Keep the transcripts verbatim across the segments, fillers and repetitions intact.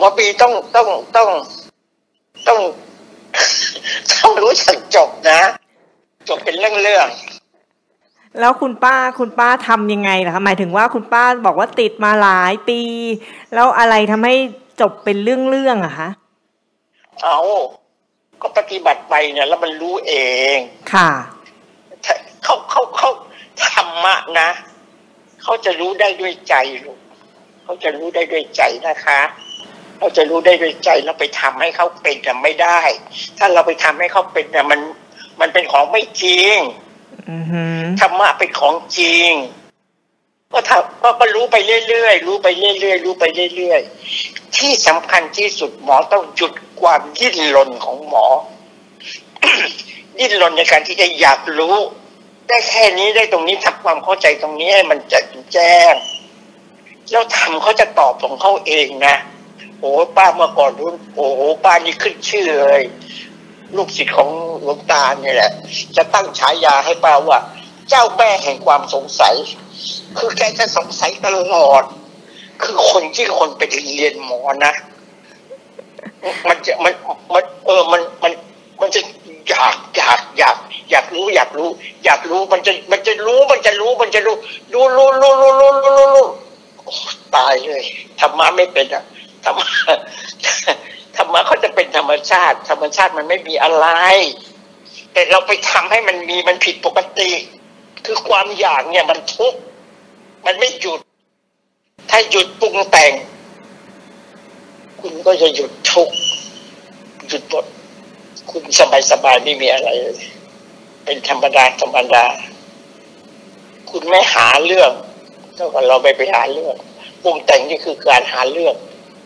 อบีต้องต้องต้องต้องต้องรู้จักจบนะจบเป็นเรื่องๆแล้วคุณป้าคุณป้าทำยังไงล่ะคะหมายถึงว่าคุณป้าบอกว่าติดมาหลายปีแล้วอะไรทำให้จบเป็นเรื่องๆอะคะเอาก็ปฏิบัติไปเนี่ยแล้วมันรู้เองค่ะเขาเขาเขาธรรมะนะเขาจะรู้ได้ด้วยใจลูกเขาจะรู้ได้ด้วยใจนะคะเราจะรู้ได้ด้วยใจเราไปทำให้เขาเป็นแต่ไม่ได้ถ้าเราไปทำให้เขาเป็นแต่มันมันเป็นของไม่จริงธรรมะเป็นของจริงก็ทำก็รู้ไปเรื่อยๆรู้ไปเรื่อยๆรู้ไปเรื่อยๆที่สำคัญที่สุดหมอต้องหยุดความดิ้นรนของหมอ ดิ้นรนในการที่จะอยากรู้ได้แค่นี้ได้ตรงนี้ทำความเข้าใจตรงนี้ให้มันจะแจ้งแล้วทำเขาจะตอบของเขาเองนะโอ้ป้าเมื่อก่อนรู้โอ้ป้านี่ขึ้นชื่อเลยลูกศิษย์ของหลวงตาเนี่ยแหละจะตั้งฉายาให้ป้าว่าเจ้าแม่แห่งความสงสัยคือแกจะสงสัยตลอดคือคนที่คนไปเรียนหมอนะมันจะมันมันเออมันมันมันจะอยากอยากอยากอยากรู้อยากรู้อยากรู้มันจะมันจะรู้มันจะรู้มันจะรู้รู้รู้รู้รู้รู้รู้รู้ตายเลยธรรมะไม่เป็นอะธรรมะธรรมะเขาจะเป็นธรรมชาติธรรมชาติมันไม่มีอะไรแต่เราไปทำให้มันมีมันผิดปกติคือความอยากเนี่ยมันทุกข์มันไม่หยุดถ้าหยุดปรุงแต่งคุณก็จะหยุดทุกข์หยุดหมดคุณสบายสบายไม่มีอะไรเลยเป็นธรรมดาธรรมดาคุณไม่หาเรื่องเท่ากับเราไปไปหาเรื่องปรุงแต่งนี่คือการหาเรื่อง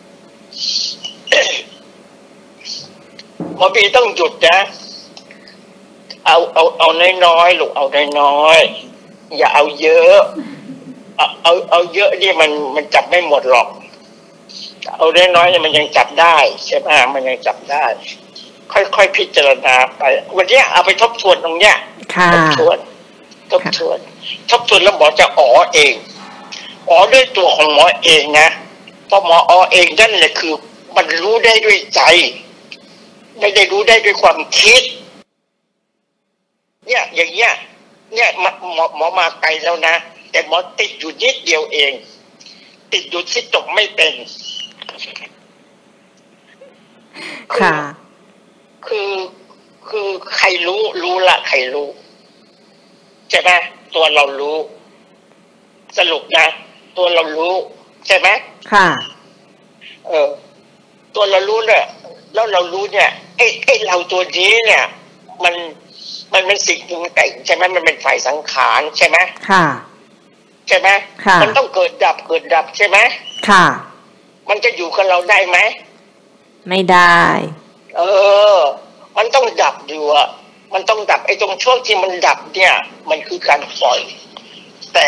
หมอบีต้องหยุดนะเอาเอาเอาน้อยๆลูกเอาน้อยๆอย่าเอาเยอะเอาเอาเอาเยอะนี่มันมันจับไม่หมดหรอกเอาน้อยๆเนี่ยมันยังจับได้ใช่ไหมมันยังจับได้ค่อยๆพิจารณาไปวันนี้เอาไปทบทวนตรงเนี้ยทบทวนทบทวนทบทวนแล้วหมอจะอ๋อเองอ๋อด้วยตัวของหมอเองนะเพราะหมออ๋อเองนั่นแหละคือมันรู้ได้ด้วยใจไม่ได้รู้ได้ด้วยความคิดเนี่ยอย่างเงี้ยเนี่ยหมอหมอมาไกลแล้วนะแต่หมอติดอยู่นิดเดียวเองติดอยู่ที่จบไม่เป็นค่ะคือคือใครรู้รู้ละใครรู้ใช่ไหมตัวเรารู้สรุปนะตัวเรารู้ใช่ไหมค่ะเออตัวเรารู้เนี่ยแล้วเรารู้เนี่ยไอ้ไอ้เราตัวนี้เนี่ยมันมันเป็นสิ่งปรุงแต่งใช่ไหมมันเป็นฝ่ายสังขารใช่ไหมค่ะใช่ไหมค่ะมันต้องเกิดดับเกิดดับใช่ไหมค่ะมันจะอยู่กับเราได้ไหมไม่ได้เออมันต้องดับอยู่อ่ะมันต้องดับไอ้ตรงช่วงที่มันดับเนี่ยมันคือการปล่อยแต่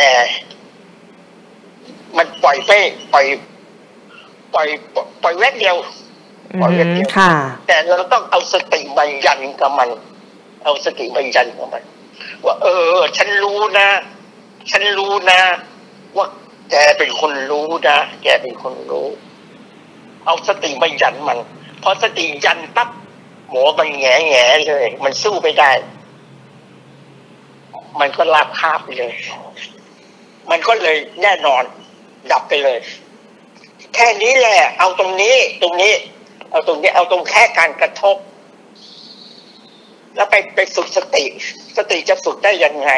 มันปล่อยไม่ปล่อยปล่อยปล่อยแวบเดียวปล่อยแวบเดียวแต่เราต้องเอาสติมายันกับมันเอาสติมายันกับมันว่าเออฉันรู้นะฉันรู้นะว่าแกเป็นคนรู้นะแกเป็นคนรู้เอาสติมายันมันพอสติยันปั๊บหมอมันแง่แง่เลยมันสู้ไม่ได้มันก็ลาบคาบไปเลยมันก็เลยแน่นอนดับไปเลยแค่นี้แหละเอาตรงนี้ตรงนี้เอาตรงนี้เอาตรงแค่การกระทบแล้วไปไปฝึกสติสติจะฝึกได้ยังไง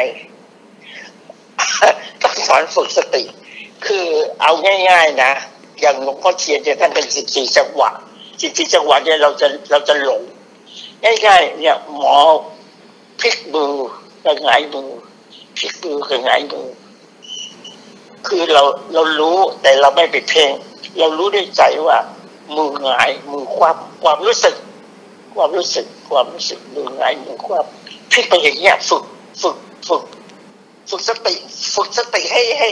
ต้องสอนฝึกสติคือเอาง่ายๆนะอย่างหลวงพ่อเทียนเนี่ยท่านเป็นสิบสี่จังหวะสิบสี่จังหวะเนี่ยเราจะเราจะหลงง่ายๆเนี่ยหมอพลิกมือกับหงายมือพลิกมือกับหงายมือคือเราเรารู้แต่เราไม่ไปเพ่งเรารู้ด้วยใจว่ามือหงายมือคว่ำความรู้สึกความรู้สึกความรู้สึกมือหงายมือคว่ำพลิกไปอย่างเงี้ยฝึกฝึกฝึกฝึกสติฝึกสติให้ให้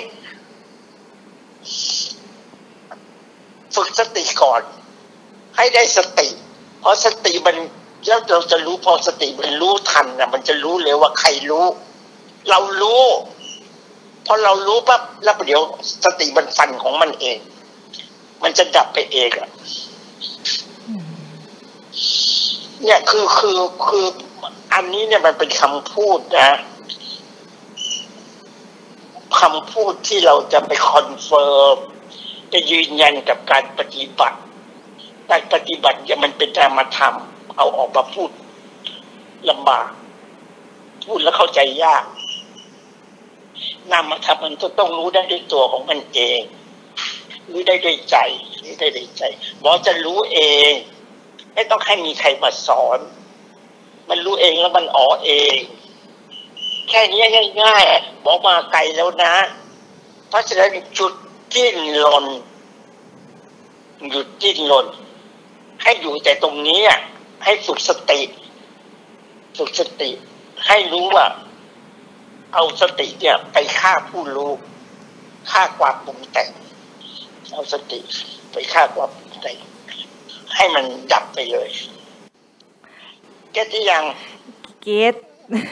ฝึกสติก่อนให้ได้สติเพราะสติมันแล้วเราจะรู้พอสติมันรู้ทันนะมันจะรู้เลยว่าใครรู้เรารู้พอเรารู้ปั๊บแล้วเดี๋ยวสติมันฟันของมันเองมันจะดับไปเองอ่ะเนี่ยคือคือคืออันนี้เนี่ยมันเป็นคำพูดนะคำพูดที่เราจะไปคอนเฟิร์มจะยืนยันกับการปฏิบัติการปฏิบัติเนี่ยมันเป็นนามธรรมเอาออกมาพูดลำบากพูดแล้วเข้าใจยากนามธรรมมันจะต้องรู้ได้ด้วยตัวของมันเองรู้ได้ด้วยใจรู้ได้ด้วยใจหมอจะรู้เองไม่ต้องให้มีใครมาสอนมันรู้เองแล้วมันอ๋อเองแค่นี้ง่ายๆหมอมาไกลแล้วนะเพราะฉะนั้นจุดดิ้นรนหยุดดิ้นรนให้อยู่แต่ตรงนี้ให้ฝึกสติฝึกสติให้รู้ว่าเอาสติเนี่ยไปฆ่าผู้รู้ฆ่าความปรุงแต่งเอาสติไปฆ่าความปรุงแต่งให้มันดับไปเลยเก็ตยังเก็ต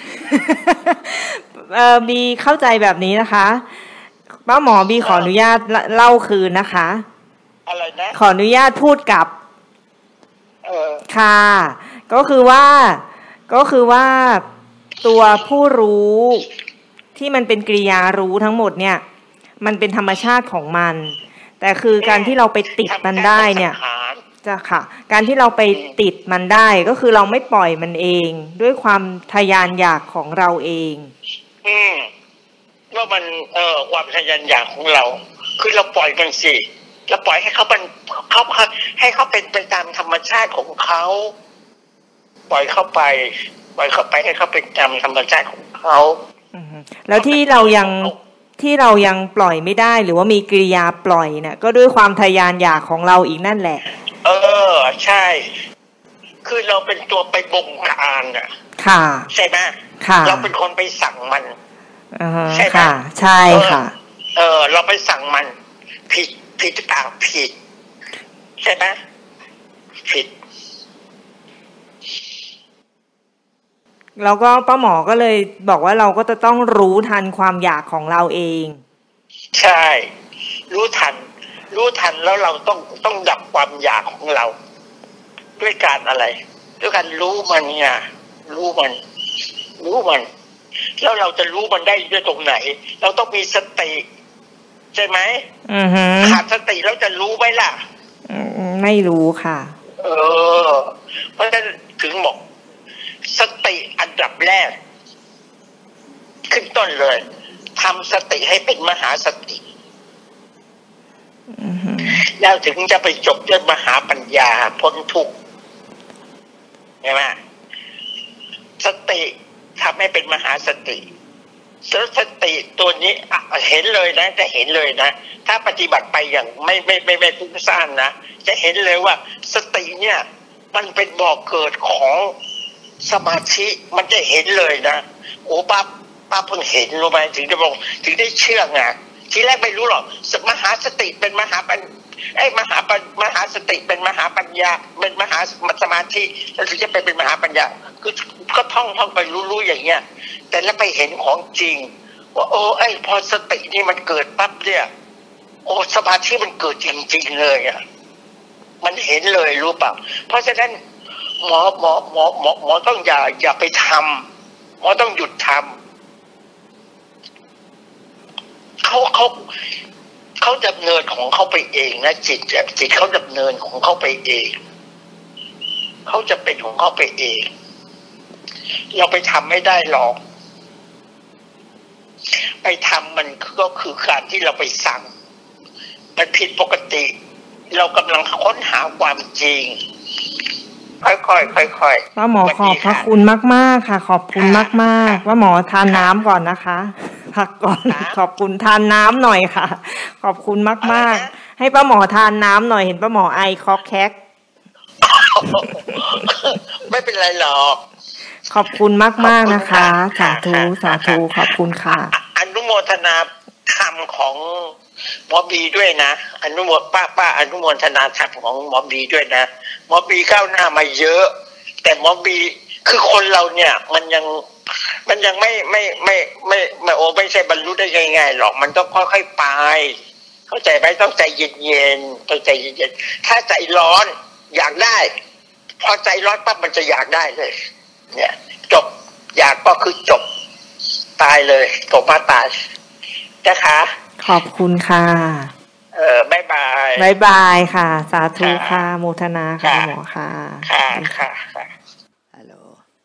เอ่อบีเข้าใจแบบนี้นะคะป้าหมอบีขออนุญาตเล่าคืนนะคะอะไรนะขออนุญาตพูดกับเออค่ะก็คือว่าก็คือว่าตัวผู้รู้ที่มันเป็นกริยารู้ทั้งหมดเนี่ยมันเป็นธรรมชาติของมันแต่คือการที่เราไปติดมันได้เนี่ยจะค่ะการที่เราไปติดมันได้ก็คือเราไม่ปล่อยมันเองด้วยความทยานอยากของเราเองอืมว่ามันเอ่อความทยานอยากของเราคือเราปล่อยมันสิเราปล่อยให้เขาเป็นเขาให้เขาเป็นไปตามธรรมชาติของเขาปล่อยเข้าไปปล่อยเข้าไปให้เขาเป็นตามธรรมชาติของเขาแล้วที่เรายังที่เรายังปล่อยไม่ได้หรือว่ามีกิริยาปล่อยเนี่ยก็ด้วยความทยานอยากของเราอีกนั่นแหละเออใช่คือเราเป็นตัวไปบงการอ่ะค่ะใช่ไหมค่ะเราเป็นคนไปสั่งมันใช่ค่ะใช่ค่ะเออเราไปสั่งมันผิดผิดหรือเปล่าผิดใช่ไหมผิดแล้วก็ป้าหมอก็เลยบอกว่าเราก็จะต้องรู้ทันความอยากของเราเองใช่รู้ทันรู้ทันแล้วเราต้องต้องดับความอยากของเราด้วยการอะไรด้วยการรู้มันไงรู้มันรู้มันแล้วเราจะรู้มันได้ด้วยตรงไหนเราต้องมีสติใช่ไหมอือฮึขาดสติแล้วจะรู้ไหมล่ะไม่รู้ค่ะเออเพราะฉะนั้นถึงบอกสติอันดับแรกขึ้นต้นเลยทำสติให้เป็นมหาสติแล้วถึงจะไปจบด้วยมหาปัญญาพ้นทุกข์ใช่ไหมสติทำให้เป็นมหาสติสติตัวนี้เห็นเลยนะจะเห็นเลยนะถ้าปฏิบัติไปอย่างไม่ไม่ไม่ไม่ฟุ้งซ่านนะจะเห็นเลยว่าสติเนี่ยมันเป็นบ่อเกิดของสมาธิมันจะเห็นเลยนะโอ้ป้าป้าเพิ่งเห็นรู้ไหมถึงจะบอกถึงได้เชื่อไงทีแรกไม่รู้หรอกมหาสติเป็นมหาปัญไอ้มหามหาสติเป็นมหาปัญญาเป็นมหาสมาธิแล้วถึงจะไปเป็นมหาปัญญาคือก็ท่องท่องไปรู้ๆอย่างเงี้ยแต่แล้วไปเห็นของจริงว่าโอ้ไอ้พอสตินี่มันเกิดปั๊บเนี่ยโอ้สมาธิมันเกิดจริงๆเลยอ่ะมันเห็นเลยรู้ป่ะเพราะฉะนั้นหมอหมอหมอหมอหมอต้องอย่าอย่าไปทำหมอต้องหยุดทำเขาเขาเขาดำเนินของเขาไปเองนะจิตจิตเขาดำเนินของเขาไปเองเขาจะเป็นของเขาไปเองเราไปทำไม่ได้หรอกไปทำมันก็คือการที่เราไปสั่งมันผิดปกติเรากำลังค้นหาความจริงค่อยๆค่อยๆว่าหมอขอบพระคุณมากๆค่ะขอบคุณมากๆว่าหมอทานน้ำก่อนนะคะพักก่อนขอบคุณทานน้ำหน่อยค่ะขอบคุณมากๆให้ป้าหมอทานน้ำหน่อยเห็นป้าหมอไอคอกแคกไม่เป็นไรหรอกขอบคุณมากๆนะคะสาธุสาธุขอบคุณค่ะอนุโมทนาธรรมของหมอบีด้วยนะอนุโมทป้าป้าอนุโมทนาธรรมของหมอบีด้วยนะหมอบีก้าวหน้ามาเยอะแต่หมอบีคือคนเราเนี่ยมันยังมันยังไม่ไม่ไม่ไม่ไม่โอ้ไม่ใช่บรรลุได้ง่ายๆหรอกมันต้องค่อยๆไปเข้าใจไหมต้องใจเย็นๆต้องใจเย็นๆถ้าใจร้อนอยากได้พอใจร้อนปั๊บมันจะอยากได้เลยเนี่ยจบอยากก็คือจบตายเลยจบมาตายนะคะขอบคุณค่ะเออบายบายบายบายค่ะสาธุค่ะโมทนาค่ะหมอค่ะค่ะค่ะค่ะฮัลโหล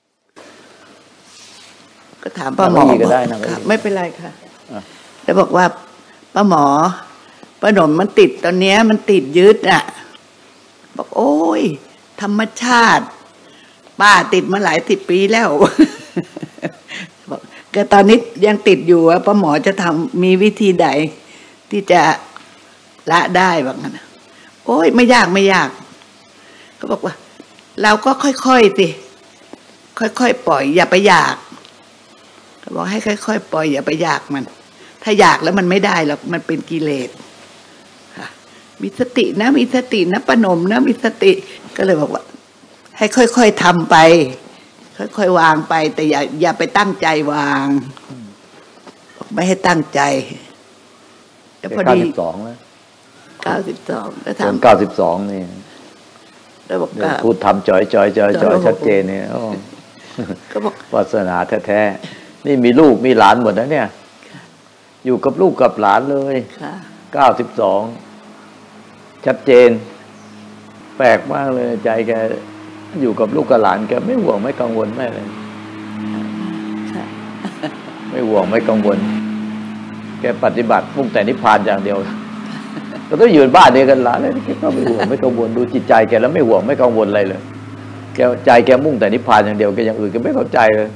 ก็ถามป้าหมอก็ได้นะไม่เป็นไรค่ะแล้วบอกว่าป้าหมอป้าหนมมันติดตอนนี้มันติดยึดอ่ะบอกโอ้ยธรรมชาติป้าติดมาหลายสิบปีแล้วบอกก็ตอนนี้ยังติดอยู่ว่าป้าหมอจะทำมีวิธีใดที่จะละได้บ้างนะโอ้ยไม่ยากไม่ยากก็บอกว่าเราก็ค่อยๆสิค่อยๆปล่อยอย่าไปอยากก็บอกให้ค่อยๆปล่อยอย่าไปอยากมันถ้าอยากแล้วมันไม่ได้หรอกมันเป็นกิเลสมีสตินะมีสตินะป้าหนมนะมีสติก็เลยบอกว่าให้ค่อยๆทำไปค่อยๆวางไปแต่อย่าอย่าไปตั้งใจวางไม่ให้ตั้งใจแล้วพอดีเก้าสิบสองแล้วเก้าสิบสองก็ทำเก้าสิบสองนี่แล้วบอกพูดทำจอยจอยจอยจอยชัดเจนเนี่ยก็บอกวาสนาแท้ๆนี่มีลูกมีหลานหมดนะเนี่ยอยู่กับลูกกับหลานเลยเก้าสิบสองชัดเจนแปลกมากเลยใจแกอยู่กับลูกกับหลานแกไม่ห่วงไม่กังวลไม่เลยไม่ห่วงไม่กังวลแกปฏิบัติมุ่งแต่นิพพานอย่างเดียวก็ต้องอยู่บ้านเดียวกันหลานเลยแกก็ไม่ห่วงไม่กังวลดูจิตใจแกแล้วไม่ห่วงไม่กังวลอะไรเลยแกใจแกมุ่งแต่นิพพานอย่างเดียวแกอย่างอื่นแกไม่เข้าใจเลย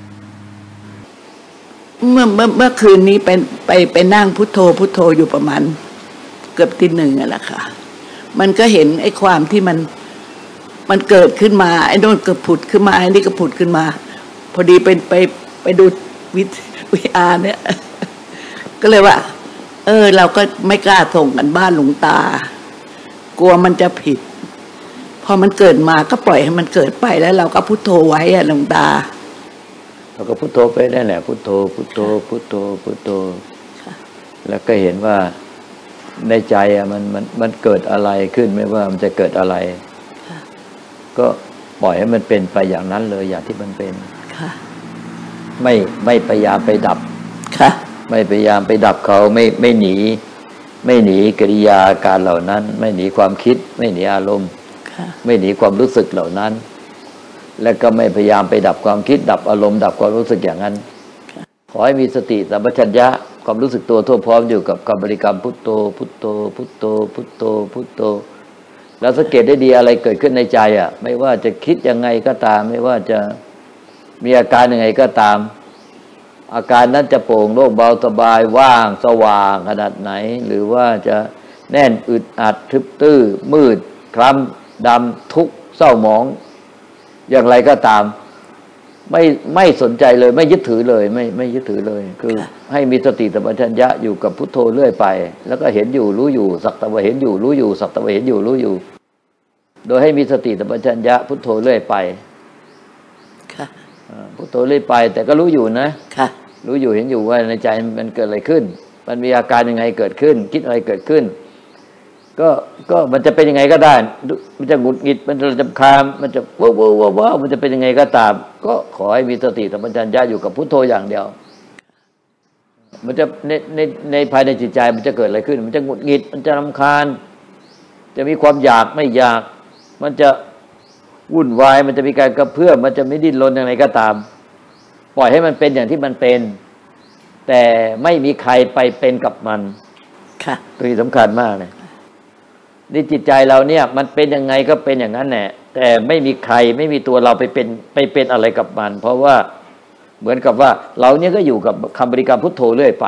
เมื่อเมื่อเมื่อคืนนี้เป็นไปไปนั่งพุทโธพุทโธอยู่ประมาณเกือบตีหนึ่งอ่ะแหละค่ะมันก็เห็นไอ้ความที่มันมันเกิดขึ้นมาไอ้โน่นก็ผุดขึ้นมาไอ้นี่ก็ผุดขึ้นมาพอดีเป็นไปไปดูวิวิอาร์เนี่ยก็เลยว่าเออเราก็ไม่กล้าส่งกันบ้านหลวงตากลัวมันจะผิดพอมันเกิดมาก็ปล่อยให้มันเกิดไปแล้วเราก็พุทโธไว้อะหลวงตาเราก็พุทโธไปได้แหละพุทโธพุทโธพุทโธพุทโธแล้วก็เห็นว่าในใจอ่ะมันมันมันเกิดอะไรขึ้นไม่ว่ามันจะเกิดอะไรก็ปล่อยให้มันเป็นไปอย่างนั้นเลยอย่างที่มันเป็นไม่ไม่พยายามไปดับไม่พยายามไปดับเขาไม่ไม่หนีไม่หนีกิริยาการเหล่านั้นไม่หนีความคิดไม่หนีอารมณ์ไม่หนีความรู้สึกเหล่านั้นและก็ไม่พยายามไปดับความคิดดับอารมณ์ดับความรู้สึกอย่างนั้นขอให้มีสติสัมปชัญญะความรู้สึกตัวทั่วพร้อมอยู่กับคำบริกรรมพุทโธพุทโธพุทโธพุทโธพุทโธแล้วสังเกตได้ดีอะไรเกิดขึ้นในใจอ่ะไม่ว่าจะคิดยังไงก็ตามไม่ว่าจะมีอาการยังไงก็ตามอาการนั้นจะโปร่งโล่งเบาสบายว่างสว่างขนาดไหนหรือว่าจะแน่นอึดอัดทึบตื้อมืดคล้ำดำทุกข์เศร้าหมองอย่างไรก็ตามไม่ไม่สนใจเลยไม่ยึดถือเลยไม่ไม่ยึดถือเลยคือให้มีสติสัมปชัญญะอยู่กับพุทโธเรื่อยไปแล้วก็เห็นอยู่รู้อยู่สักแต่ว่าเห็นอยู่รู้อยู่สักแต่ว่าเห็นอยู่รู้อยู่โดยให้มีสติสัมปชัญญะพุทโธเรื่อยไปค่ะพุทโธเรื่อยไปแต่ก็รู้อยู่นะค่ะรู้อยู่เห็นอยู่ว่าในใจมันเกิดอะไรขึ้นมันมีอาการยังไงเกิดขึ้นคิดอะไรเกิดขึ้นก็ก็มันจะเป็นยังไงก็ได้มันจะหงุดหงิดมันจะรำคาญมันจะว้าวว้าวว้าวมันจะเป็นยังไงก็ตามก็ขอให้มีสติสัมปชัญญะอยู่กับพุทโธอย่างเดียวมันจะในในในภายในจิตใจมันจะเกิดอะไรขึ้นมันจะหงุดหงิดมันจะรำคาญจะมีความอยากไม่อยากมันจะวุ่นวายมันจะมีการกระเพื่อมมันจะไม่ดิ้นรนอย่างไรก็ตามปล่อยให้มันเป็นอย่างที่มันเป็นแต่ไม่มีใครไปเป็นกับมันค่ะตัวนี้สำคัญมากเลยนี่จิตใจเราเนี่ยมันเป็นยังไงก็เป็นอย่างนั้นแหละแต่ไม่มีใครไม่มีตัวเราไปเป็นไปเป็นอะไรกับมันเพราะว่าเหมือนกับว่าเราเนี่ยก็อยู่กับคำบริกรรมพุทโธเรื่อยไป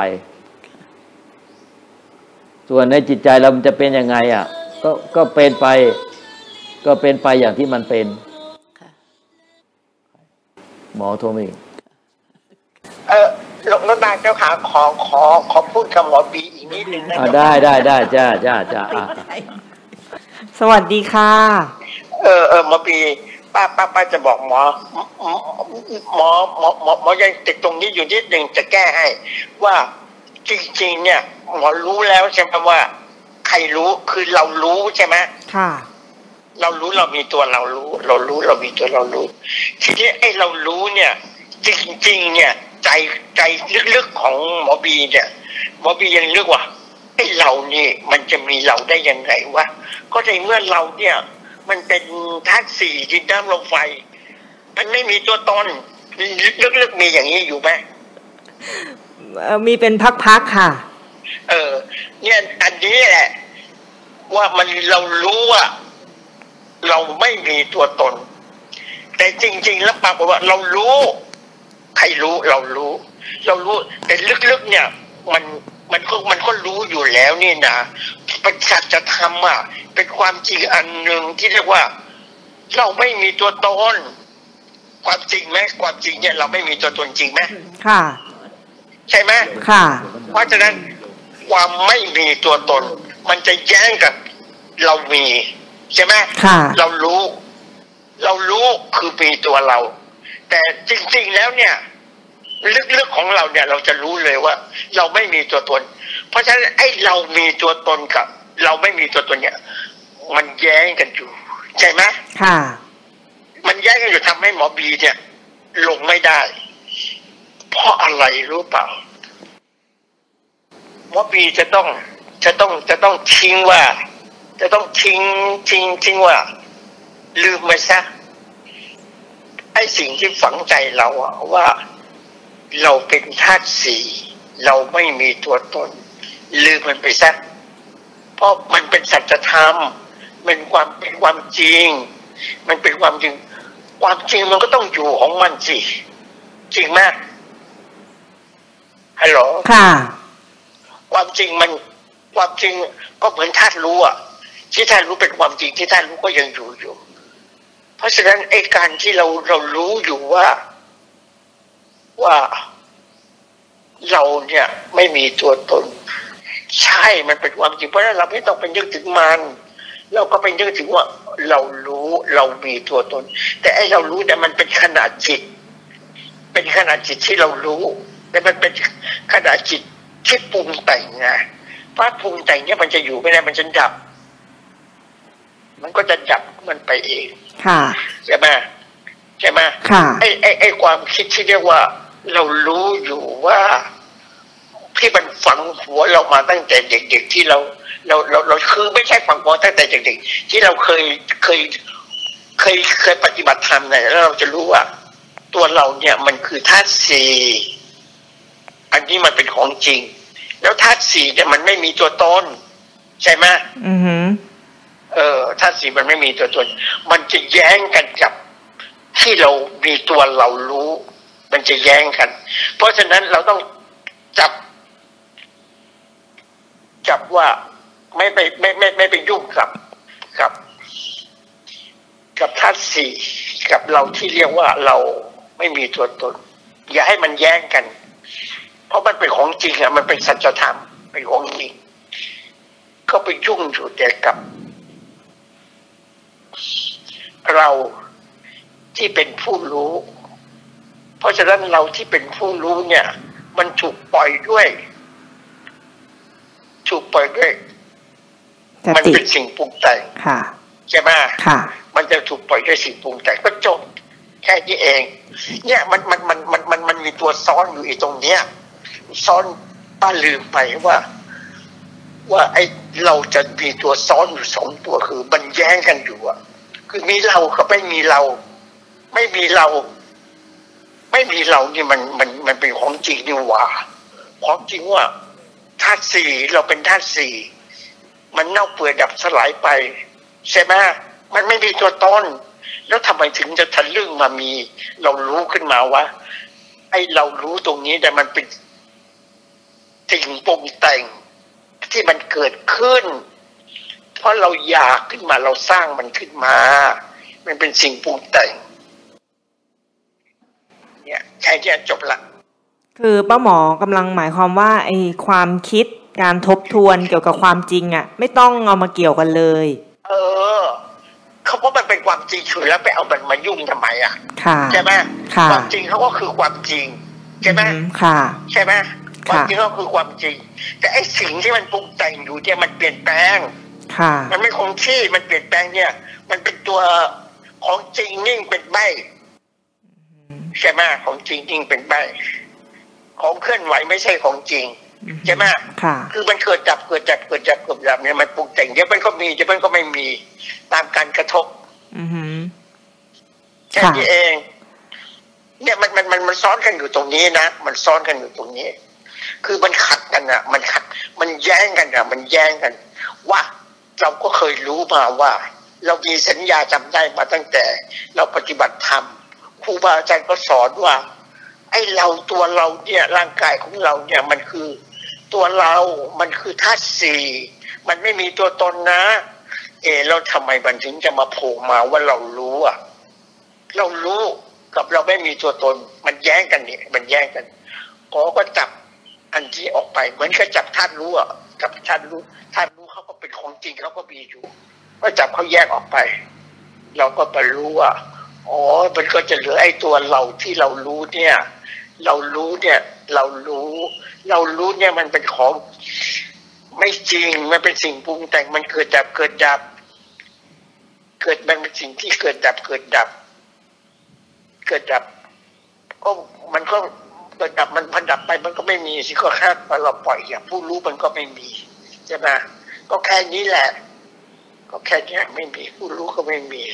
ส่วนในจิตใจเรามันจะเป็นยังไงอ่ะก็ก็เป็นไปก็เป็นไปอย่างที่มันเป็นหมอโทรมาอีกเออหลวงตาเจ้าขาขอขอขอพูดกับหมอบีอีกนิดนึงนะได้ได้ได้จ้าจ้าจ้าสวัสดีค่ะเออเออหมอบีป้าป้าป้าจะบอกหมอหมอหมอหมอหมอยังติดตรงนี้อยู่นิดหนึ่งจะแก้ให้ว่าจริงๆเนี่ยหมอรู้แล้วใช่ไหมว่าใครรู้คือเรารู้ใช่ไหมค่ะเรารู้เรามีตัวเรารู้เรารู้เรามีตัวเรารู้ทีนี้ไอ้เรารู้เนี่ยจริงๆเนี่ยใจใจลึกๆของหมอบีเนี่ยหมอบียังเลือกว่าไอ้เรานี่มันจะมีเราได้ยังไงวะก็ในเมื่อเราเนี่ยมันเป็นธาตุสี่ดินน้ำลมไฟมันไม่มีตัวตนลึกๆมีอย่างนี้อยู่ไหมมีเป็นพักๆค่ะเออเนี่ยอันนี้แหละว่ามันเรารู้ว่าเราไม่มีตัวตนแต่จริงๆแล้วปรากฏว่าเรารู้ใครรู้เรารู้เรารู้แต่ลึกๆเนี่ยมันมันก็มันก็รู้อยู่แล้วนี่นะเป็นสัจธรรมอ่ะเป็นความจริงอันหนึ่งที่เรียกว่าเราไม่มีตัวตนความจริงไหมความจริงเนี่ยเราไม่มีตัวตนจริงไหมค่ะใช่ไหมค่ะเพราะฉะนั้นความไม่มีตัวตนมันจะแย้งกับเรามีใช่ไหมค่ะเรารู้เรารู้คือมีตัวเราแต่จริงๆแล้วเนี่ยลึกๆของเราเนี่ยเราจะรู้เลยว่าเราไม่มีตัวตนเพราะฉะนั้นไอ้เรามีตัวตนกับเราไม่มีตัวตนเนี่ยมันแย้งกันอยู่ใช่ไหมค่ะมันแย้งกันอยู่ทำให้หมอบีเนี่ยลงไม่ได้เพราะอะไรรู้เปล่าหมอบีจะต้องจะต้องจะต้องทิ้งว่าจะต้องทิ้งทิ้งทิ้งว่าลืมไปซะไอ้สิ่งที่ฝังใจเราอะว่าเราเป็นธาตุสี่เราไม่มีตัวตนลืมมันไปซะเพราะมันเป็นสัจธรรมเป็นความเป็นความจริงมันเป็นความจริงความจริงมันก็ต้องอยู่ของมันสิจริงไหมฮัลโหลค่ะความจริงมันความจริงก็เหมือนธาตุรู้อะที่ธาตุรู้เป็นความจริงที่ธาตุรู้ก็ยังอยู่อยู่เพราะฉะนั้นไอ้การที่เราเรารู้อยู่ว่าว่าเราเนี่ยไม่มีตัวตนใช่มันเป็นความจริงเพราะฉะนั้นเราไม่ต้องไปนึกถึงมันเราก็ไปนึกถึงว่าเรารู้เรามีตัวตนแต่ไอ้เรารู้เนี่ยมันเป็นขนาดจิตเป็นขนาดจิตที่เรารู้แต่มันเป็นขนาดจิตที่ปรุงแต่งไงเพราะปรุงแต่งเนี่ยมันจะอยู่ไม่ได้มันจะดับมันก็จะดับมันไปเองค่ะใช่ไหมใช่ไหมค่ะไอ้ไอ้ไอ้ความคิดที่เรียกว่าเรารู้อยู่ว่าที่มันฝังหัวเรามาตั้งแต่เด็กๆที่เราเราเราเราคือไม่ใช่ฝังหัวตั้งแต่เด็กๆที่เราเคยเคยเคยเคยปฏิบัติธรรมเนี่ยแล้วเราจะรู้ว่าตัวเราเนี่ยมันคือธาตุสี่อันนี้มันเป็นของจริงแล้วธาตุสี่เนี่ยมันไม่มีตัวตนใช่ไหมอือฮึเออธาตุสี่มันไม่มีตัวตนมันจะแย้งกันกับที่เรามีตัวเรารู้มันจะแย้งกันเพราะฉะนั้นเราต้องจับจับว่าไม่ไปไม่ไม่ไม่ไปยุ่งกับกับกับธาตุสี่กับเราที่เรียกว่าเราไม่มีตัวตนอย่าให้มันแย้งกันเพราะมันเป็นของจริงอะมันเป็นสัจธรรมเป็นของจริงก็ไปยุ่งอยู่แต่กับเราที่เป็นผู้รู้เพราะฉะนั้นเราที่เป็นผู้รู้เนี่ยมันถูกปล่อยด้วยถูกปล่อยด้วยมันเป็นสิ่งปรุงแต่งใช่ไหมมันจะถูกปล่อยด้วยสิ่งปรุงแต่งก็จบแค่นี้เองเนี่ยมันมันมันมันมันมันมีตัวซ้อนอยู่อีตรงเนี้ยซ้อนป้าลืมไปว่าว่าไอ้เราจะมีตัวซ้อนอยู่สองตัวคือมันแย้งกันอยู่อ่ะคือมีเรากับไม่มีเราไม่มีเราไม่มีเรานี่มันมันมันเป็นของจริงนี่หว่าของจริงว่าธาตุสี่เราเป็นธาตุสี่มันเน่าเปื่อยดับสลายไปใช่ไหมมันไม่มีตัวตนแล้วทำไมถึงจะทะลึ่งมามีเรารู้ขึ้นมาว่าไอ้เรารู้ตรงนี้แต่มันเป็นสิ่งปรุงแต่งที่มันเกิดขึ้นเพราะเราอยากขึ้นมาเราสร้างมันขึ้นมามันเป็นสิ่งปรุงแต่งเนี่ยแค่นี้จบละคือป้าหมอกำลังหมายความว่าไอ้ความคิดการทบทวนเกี่ยวกับความจริงอ่ะไม่ต้องเอามาเกี่ยวกันเลยเออเขาเพราะมันเป็นความจริงอยู่แล้วไปเอามันมายุ่งทำไมอ่ะใช่ไหมความจริงเขาก็คือความจริงใช่ไหมค่ะใช่ไหมความจริงก็คือความจริงแต่ไอ้สิ่งที่มันปรุงแต่งอยู่เนี่ยมันเปลี่ยนแปลงมันไม่คงที่มันเปลี่ยนแปลงเนี่ยมันเป็นตัวของจริงนิ่งเป็นใบใช่ไหมของจริงนิ่งเป็นใบของเคลื่อนไหวไม่ใช่ของจริงใช่ไหมคือมันเกิดดับเกิดดับเกิดดับเกิดดับเนี่ยมันปรุงแต่งเดี๋ยวมันก็มีเดี๋ยวมันก็ไม่มีตามการกระทบแค่นี้เองเนี่ยมันมันมันมันซ้อนกันอยู่ตรงนี้นะมันซ้อนกันอยู่ตรงนี้คือมันขัดกันอ่ะมันขัดมันแย้งกันอ่ะมันแย้งกันว่าเราก็เคยรู้มาว่าเรามีสัญญาจำได้มาตั้งแต่เราปฏิบัติธรรมครูบาอาจารย์ก็สอนว่าไอ้เราตัวเราเนี่ยร่างกายของเราเนี่ยมันคือตัวเรามันคือธาตุสี่มันไม่มีตัวตนนะเออเราทำไมมันถึงจะมาโผล่มาว่าเรารู้อ่ะเรารู้กับเราไม่มีตัวตนมันแย้งกันนี่มันแย้งกันก็ก็จับอันที่ออกไปเหมือนกับจับธาตุรู้อ่ะกับธาตุรู้ธาตุรู้เขาก็เป็นของจริงเขาก็มีอยู่ก็จับเขาแยกออกไปเราก็ไปรู้ว่าอ๋อมันก็จะเหลือไอ้ตัวเราที่เรารู้เนี่ยเรารู้เนี่ยเรารู้เรารู้เนี่ยมันเป็นของไม่จริงมันเป็นสิ่งปรุงแต่งมันเกิดดับเกิดดับเกิดมันเป็นสิ่งที่เกิดดับเกิดดับเกิดดับก็มันก็เกิดดับมันพันดับไปมันก็ไม่มีสิก็แค่เราปล่อยอย่างผู้รู้มันก็ไม่มีใช่ไหมก็แค่นี้แหละก็แค่นี้ไม่มีผู้รู้ก็ไม่มี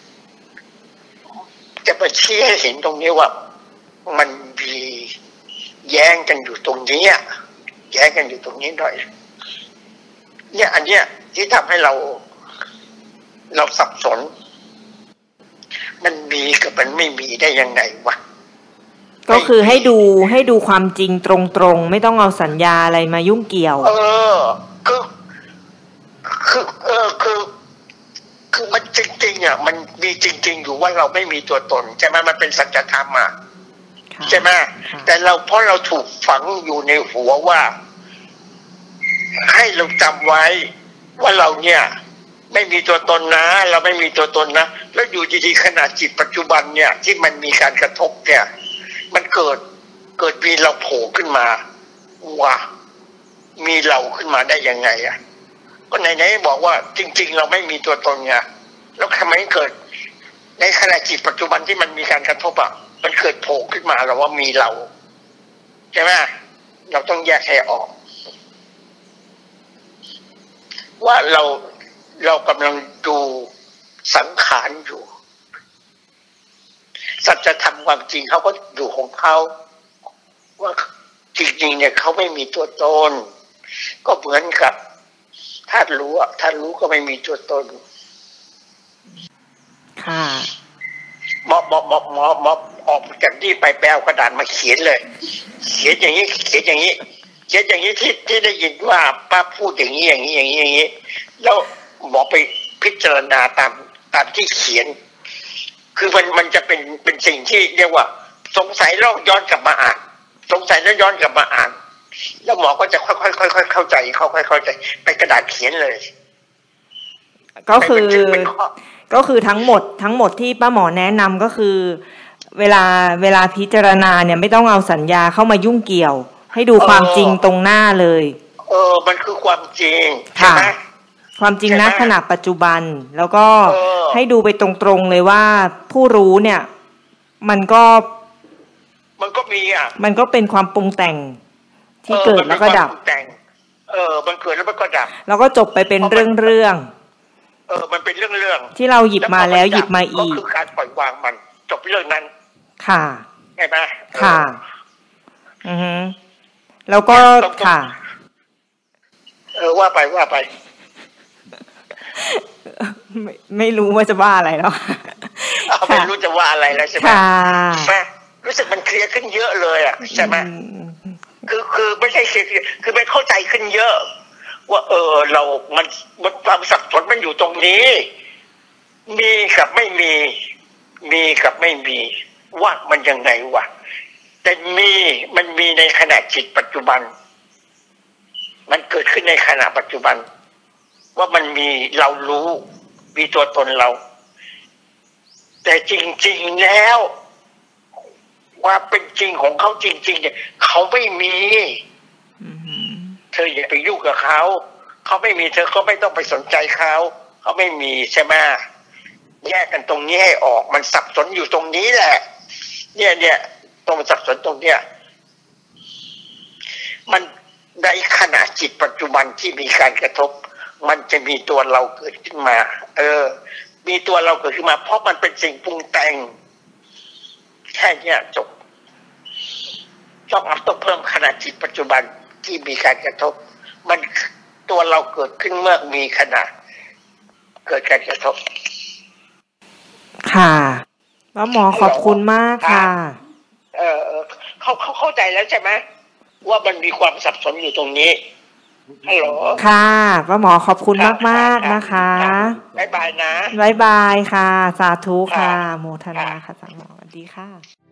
จะมาชี้ให้เห็นตรงนี้ว่ามันมีแย้งกันอยู่ตรงนี้แย้งกันอยู่ตรงนี้หน่อยเนี่ยอันเนี้ยที่ทำให้เราเราสับสนมันมีกับมันไม่มีได้ยังไงวะก็คือให้ดูให้ดูความจริงตรงๆไม่ต้องเอาสัญญาอะไรมายุ่งเกี่ยวเออคือคือเออคือคือมันจริงๆอ่ะมันมีจริงๆอยู่ว่าเราไม่มีตัวตนใช่ไหมมันเป็นสัจธรรมอ่ะใช่ไหมแต่เราเพราะเราถูกฝังอยู่ในหัวว่าให้เราจำไว้ว่าเราเนี่ยไม่มีตัวตนนะเราไม่มีตัวตนนะแล้วอยู่ดีๆขณะจิตปัจจุบันเนี่ยที่มันมีการกระทบเนี่ยมันเกิดเกิดมีเราโผล่ขึ้นมาว่ามีเราขึ้นมาได้ยังไงอ่ะก็ไหนๆบอกว่าจริงๆเราไม่มีตัวตนไงแล้วทำไมเกิดในขณะจิตปัจจุบันที่มันมีการกระทบอ่ะมันเกิดโผล่ขึ้นมาเราว่ามีเราใช่ไหมเราต้องแยกให้ออกว่าเราเรากำลังดูสังขารอยู่สัจธรรมความจริงเขาก็อยู่ของเขาว่าจริงๆเนี่ยเขาไม่มีตัวตนก็เหมือนกับธาตุรู้อ่ะธาตุรู้ก็ไม่มีตัวตนค่ะหมอหมอหมอหมอหมอออกจากที่ไปแปลกระดาษมาเขียนเลยเขียนอย่างนี้เขียนอย่างนี้เขียนอย่างนี้ที่ที่ได้ยินว่าป้าพูดอย่างนี้อย่างนี้อย่างนี้อย่างนี้แล้วหมอไปพิจารณาตามตามที่เขียนคือมันมันจะเป็นเป็นสิ่งที่เรียกว่าสงสัยแล้วย้อนกลับมาอ่านสงสัยแล้วย้อนกลับมาอ่านแล้วหมอก็จะค่อยๆค่อยๆเข้าใจค่อยๆเข้าใจไปกระดาษเขียนเลยก็คือก็คือทั้งหมดทั้งหมดที่ป้าหมอแนะนำก็คือเวลาเวลาพิจารณาเนี่ยไม่ต้องเอาสัญญาเข้ามายุ่งเกี่ยวให้ดูความจริงตรงหน้าเลยเออมันคือความจริงใช่ไหมความจริงณขณะปัจจุบันแล้วก็ให้ดูไปตรงๆเลยว่าผู้รู้เนี่ยมันก็มันก็มีอ่ะมันก็เป็นความปรุงแต่งที่เกิดแล้วก็ดับเออมันเกิดแล้วมันก็ดับแล้วก็จบไปเป็นเรื่องๆเออมันเป็นเรื่องๆที่เราหยิบมาแล้วหยิบมาอีกก็คือการปล่อยวางมันจบเรื่องนั้นค่ะใช่ไหมค่ะอือฮึแล้วก็ค่ะเออว่าไปว่าไปไม่ไม่รู้ว่าจะว่าอะไรแล้วไม่รู้จะว่าอะไรแล้วใช่ไหมรู้สึกมันเคลียร์ขึ้นเยอะเลยอ่ะใช่ไหมคือคือไม่ใช่เคลียร์คือไม่เข้าใจขึ้นเยอะว่าเออเรามันมันความสับสนมันอยู่ตรงนี้มีกับไม่มีมีกับไม่มีว่ามันยังไงวะแต่มีมันมีในขณะจิตปัจจุบันมันเกิดขึ้นในขณะปัจจุบันว่ามันมีเรารู้มีตัวตนเราแต่จริงๆแล้วว่าเป็นจริงของเขาจริงๆเนี่ยเขาไม่มีเธออย่าไปยุ่งกับเขาเขาไม่มีเธอก็ไม่ต้องไปสนใจเขาเขาไม่มีใช่ไหมแยกกันตรงนี้ให้ออกมันสับสนอยู่ตรงนี้แหละ เนี่ยเนี่ยตรงสับสนตรงเนี้ยมันในขณะจิตปัจจุบันที่มีการกระทบมันจะมีตัวเราเกิดขึ้นมาเออมีตัวเราเกิดขึ้นมาเพราะมันเป็นสิ่งปรุงแต่งแค่นี้จบต้องเอาต้องเพิ่มขณะจิตปัจจุบันที่มีการกระทบมันตัวเราเกิดขึ้นเมื่อมีขณะเกิดการกระทบค่ะแล้วหมอขอบคุณมากค่ะเออเขาเขาเข้าใจแล้วใช่ไหมว่ามันมีความสับสนอยู่ตรงนี้ฮัลโหลค่ะป้าหมอขอบคุณมากมากนะคะบ๊ายบายนะบ๊ายบายค่ะสาธุค่ะโมทนาค่ะสาหมอสวัสดีค่ะ